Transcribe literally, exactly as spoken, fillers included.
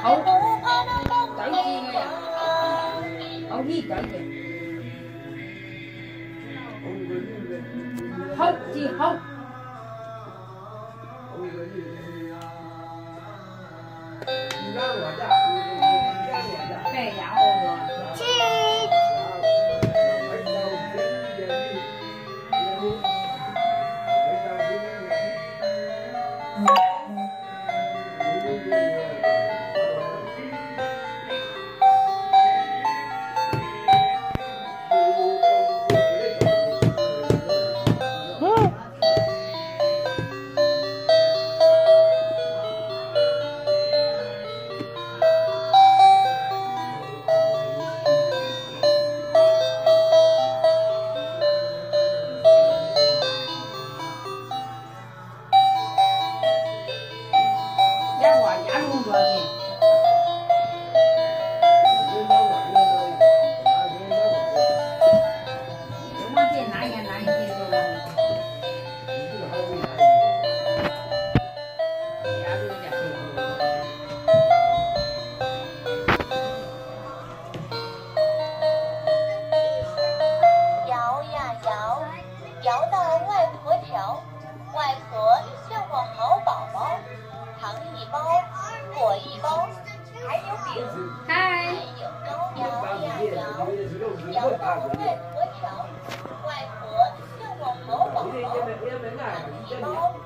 好，仔字嘅人，好呢仔嘅，好字好。咩也好喎？切。摇到外婆桥，外婆叫我好宝宝，糖一包，果一包，还有饼，还有糕。摇呀摇，摇到外婆桥，外婆叫我好宝宝，糖一包。